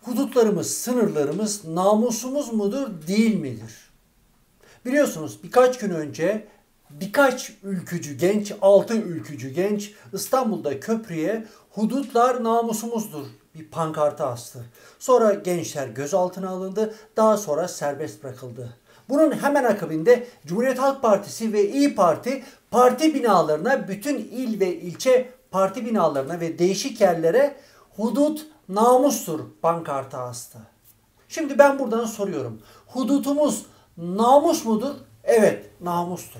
Hudutlarımız, sınırlarımız namusumuz mudur, değil midir? Biliyorsunuz birkaç gün önce birkaç ülkücü genç, 6 ülkücü genç İstanbul'da köprüye hudutlar namusumuzdur bir pankartı astı. Sonra gençler gözaltına alındı, daha sonra serbest bırakıldı. Bunun hemen akabinde Cumhuriyet Halk Partisi ve İYİ Parti parti binalarına, bütün il ve ilçe parti binalarına ve değişik yerlere hudut namustur pankartı astı. Şimdi ben buradan soruyorum. Hudutumuz namus mudur? Evet, namustur.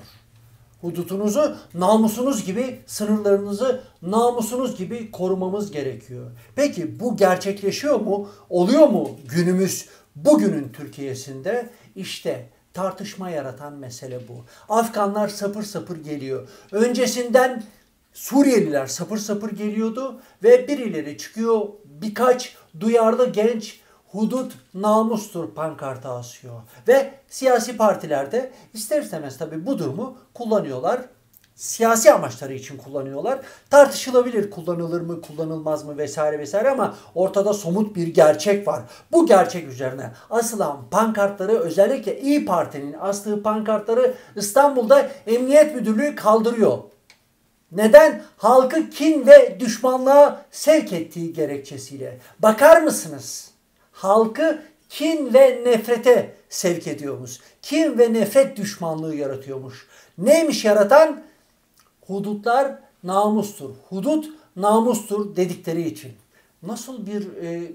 Hudutunuzu namusunuz gibi, sınırlarınızı namusunuz gibi korumamız gerekiyor. Peki bu gerçekleşiyor mu? Oluyor mu günümüz, bugünün Türkiye'sinde? İşte tartışma yaratan mesele bu. Afganlar sapır sapır geliyor. Öncesinden Suriyeliler sapır sapır geliyordu ve birileri çıkıyor, birkaç duyarlı genç hudut namustur pankartı asıyor. Ve siyasi partilerde ister istemez tabii bu durumu kullanıyorlar. Siyasi amaçları için kullanıyorlar. Tartışılabilir, kullanılır mı, kullanılmaz mı vesaire vesaire, ama ortada somut bir gerçek var. Bu gerçek üzerine asılan pankartları, özellikle İYİ Parti'nin astığı pankartları İstanbul'da Emniyet Müdürlüğü kaldırıyor. Neden? Halkı kin ve düşmanlığa sevk ettiği gerekçesiyle. Bakar mısınız? Halkı kin ve nefrete sevk ediyormuş. Kin ve nefret düşmanlığı yaratıyormuş. Neymiş yaratan? Hudutlar namustur. Hudut namustur dedikleri için. Nasıl bir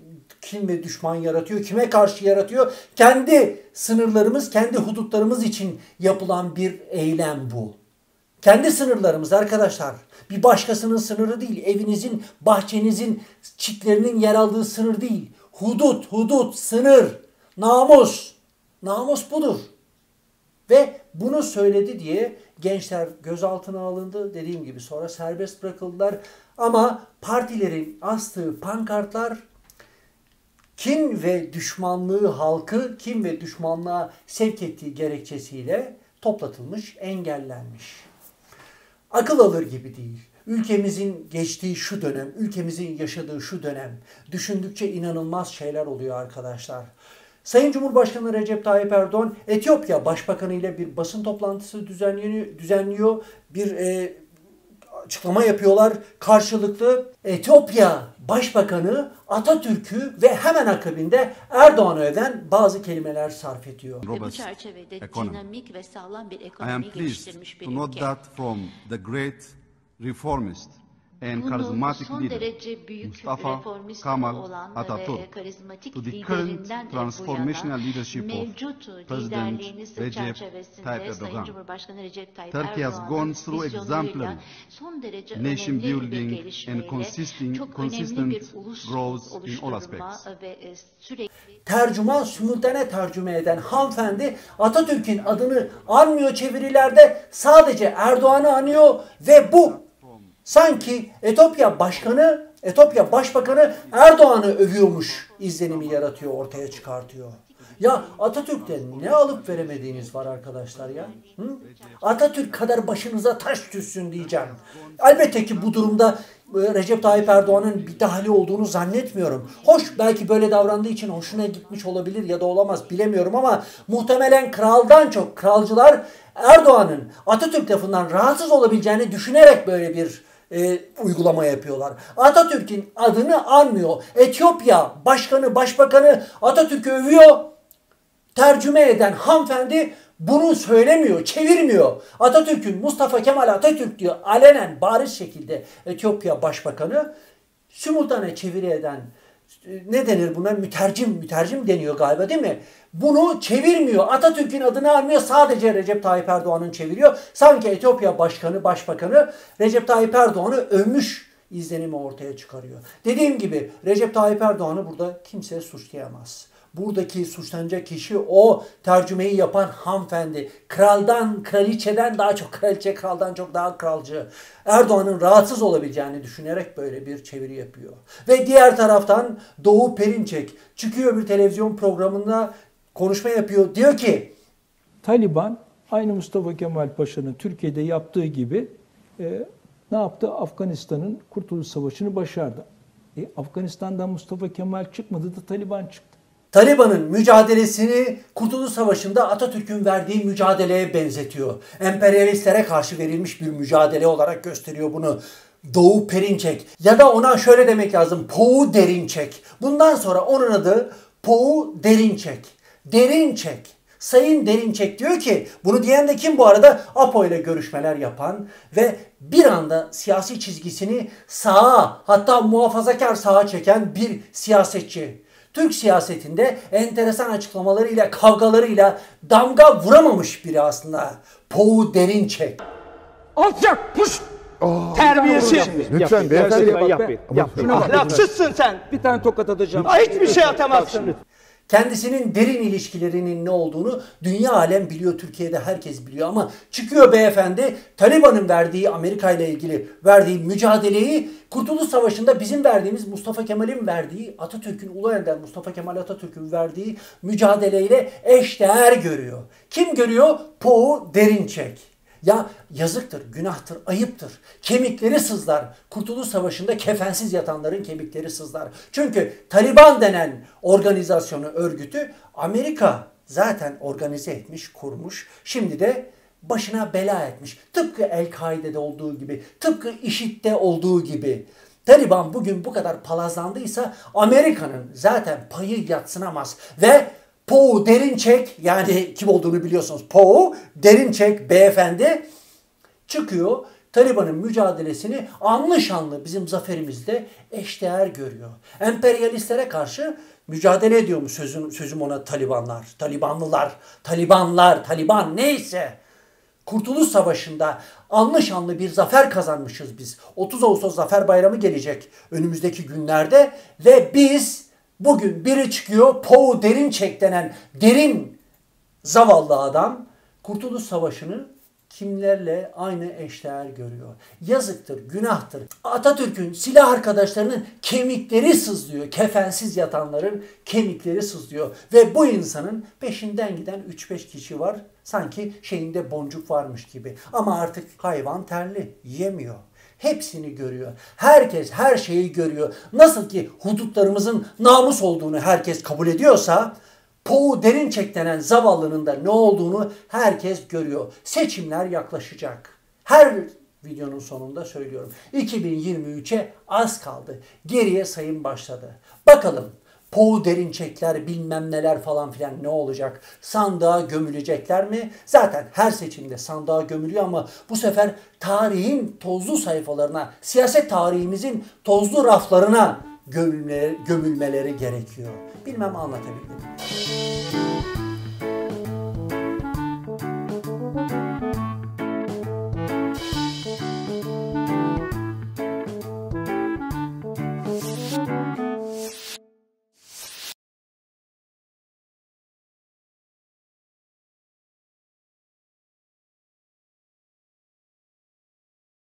kin ve düşman yaratıyor? Kime karşı yaratıyor? Kendi sınırlarımız, kendi hudutlarımız için yapılan bir eylem bu. Kendi sınırlarımız arkadaşlar. Bir başkasının sınırı değil. Evinizin, bahçenizin, çitlerinin yer aldığı sınır değil. Hudut, sınır, namus. Namus budur. Ve bunu söyledi diye gençler gözaltına alındı. Dediğim gibi sonra serbest bırakıldılar. Ama partilerin astığı pankartlar kin ve düşmanlığı, halkı kin ve düşmanlığa sevk ettiği gerekçesiyle toplatılmış, engellenmiş. Akıl alır gibi değil. Ülkemizin geçtiği şu dönem, ülkemizin yaşadığı şu dönem düşündükçe inanılmaz şeyler oluyor arkadaşlar. Sayın Cumhurbaşkanı Recep Tayyip Erdoğan Etiyopya Başbakanı ile bir basın toplantısı düzenliyor. Bir açıklama yapıyorlar karşılıklı. Etiyopya Başbakanı Atatürk'ü ve hemen akabinde Erdoğan'ı öven bazı kelimeler sarf ediyor. Ve bu çerçevede dinamik ve sağlam bir ekonomi geliştirmiş bir ülke. Bunun son derece büyük reformist olan ve karizmatik liderinden bu yana mevcut liderliğiniz çerçevesinde Sayın Cumhurbaşkanı Recep Tayyip Erdoğan'ın vizyonlarıyla son derece önemli bir gelişmeyle çok önemli bir ulus oluşturma ve sürekli... Tercüman, simultane tercüme eden hanımefendi Atatürk'ün adını anmıyor çevirilerde, sadece Erdoğan'ı anıyor ve bu sanki Etiyopya Başbakanı Erdoğan'ı övüyormuş izlenimi yaratıyor, ortaya çıkartıyor. Ya Atatürk'ten ne alıp veremediğiniz var arkadaşlar ya? Hı? Atatürk kadar başınıza taş düşsün diyeceğim. Elbette ki bu durumda Recep Tayyip Erdoğan'ın bir dahili olduğunu zannetmiyorum. Hoş, belki böyle davrandığı için hoşuna gitmiş olabilir ya da olamaz, bilemiyorum, ama muhtemelen kraldan çok kralcılar Erdoğan'ın Atatürk lafından rahatsız olabileceğini düşünerek böyle bir uygulama yapıyorlar. Atatürk'ün adını anmıyor. Etiyopya Başbakanı Atatürk'ü övüyor. Tercüme eden hanımefendi bunu söylemiyor, çevirmiyor. Atatürk'ün, Mustafa Kemal Atatürk diyor alenen, bariz şekilde Etiyopya Başbakanı. Simultane çeviri eden, ne denir buna? Mütercim deniyor galiba, değil mi? Bunu çevirmiyor. Atatürk'ün adını almıyor. Sadece Recep Tayyip Erdoğan'ın çeviriyor. Sanki Etiyopya Başbakanı Recep Tayyip Erdoğan'ı övmüş izlenimi ortaya çıkarıyor. Dediğim gibi Recep Tayyip Erdoğan'ı burada kimse suçlayamaz. Buradaki suçlanacak kişi o tercümeyi yapan hanımefendi. Kraliçeden daha çok kraliçe, kraldan çok daha kralcı. Erdoğan'ın rahatsız olabileceğini düşünerek böyle bir çeviri yapıyor. Ve diğer taraftan Doğu Perinçek çıkıyor bir televizyon programında, konuşma yapıyor. Diyor ki Taliban aynı Mustafa Kemal Paşa'nın Türkiye'de yaptığı gibi ne yaptı? Afganistan'ın Kurtuluş Savaşı'nı başardı. Afganistan'dan Mustafa Kemal çıkmadı da Taliban çıktı. Taliban'ın mücadelesini Kurtuluş Savaşı'nda Atatürk'ün verdiği mücadeleye benzetiyor. Emperyalistlere karşı verilmiş bir mücadele olarak gösteriyor bunu. Doğu Perinçek ya da ona şöyle demek lazım. Poğu Derinçek. Bundan sonra onun adı Poğu Derinçek. Derinçek. Sayın Derinçek diyor ki, bunu diyen de kim bu arada? APO ile görüşmeler yapan ve bir anda siyasi çizgisini sağa, hatta muhafazakar sağa çeken bir siyasetçi. Türk siyasetinde enteresan açıklamalarıyla, kavgalarıyla damga vuramamış biri aslında. Poğu Derinçek. Alçak, puş! Terbiyesiz. Lütfen beyefendi. Yapmayın. Ahlaksızsın sen. Bir tane tokat atacağım. Hiçbir şey atamazsın. Kendisinin derin ilişkilerinin ne olduğunu dünya alem biliyor, Türkiye'de herkes biliyor ama çıkıyor beyefendi Taliban'ın verdiği, Amerika ile ilgili verdiği mücadeleyi Kurtuluş Savaşı'nda bizim verdiğimiz, Mustafa Kemal'in verdiği, Atatürk'ün, Ulu Önder Mustafa Kemal Atatürk'ün verdiği mücadeleyle eşdeğer görüyor. Kim görüyor? Poğu Derinçek. Ya yazıktır, günahtır, ayıptır. Kemikleri sızlar. Kurtuluş Savaşı'nda kefensiz yatanların kemikleri sızlar. Çünkü Taliban denen organizasyonu, örgütü Amerika zaten organize etmiş, kurmuş. Şimdi de başına bela etmiş. Tıpkı El-Kaide'de olduğu gibi, tıpkı IŞİD'de olduğu gibi. Taliban bugün bu kadar palazlandıysa Amerika'nın zaten payı yadsınamaz. Ve Poğu Derinçek, yani kim olduğunu biliyorsunuz, Poğu Derinçek beyefendi çıkıyor, Taliban'ın mücadelesini anlı şanlı bizim zaferimizde eşdeğer görüyor. Emperyalistlere karşı mücadele ediyor mu sözüm ona Talibanlar, Talibanlılar, Talibanlar, Taliban neyse. Kurtuluş Savaşı'nda anlı şanlı bir zafer kazanmışız biz. 30 Ağustos Zafer Bayramı gelecek önümüzdeki günlerde ve biz bugün biri çıkıyor, Poğu Derinçek denen derin zavallı adam Kurtuluş Savaşı'nı kimlerle aynı eşdeğer görüyor. Yazıktır, günahtır. Atatürk'ün silah arkadaşlarının kemikleri sızlıyor. Kefensiz yatanların kemikleri sızlıyor. Ve bu insanın peşinden giden 3-5 kişi var. Sanki şeyinde boncuk varmış gibi. Ama artık hayvan terli, yemiyor. Hepsini görüyor. Herkes her şeyi görüyor. Nasıl ki hudutlarımızın namus olduğunu herkes kabul ediyorsa, Poğu Derinçek denen zavallının da ne olduğunu herkes görüyor. Seçimler yaklaşacak. Her videonun sonunda söylüyorum. 2023'e az kaldı. Geriye sayım başladı. Bakalım Poğu Derinçekler bilmem neler falan filan ne olacak? Sandığa gömülecekler mi? Zaten her seçimde sandığa gömülüyor ama bu sefer tarihin tozlu sayfalarına, siyaset tarihimizin tozlu raflarına gömülmeleri gerekiyor. Bilmem anlatabildim mi?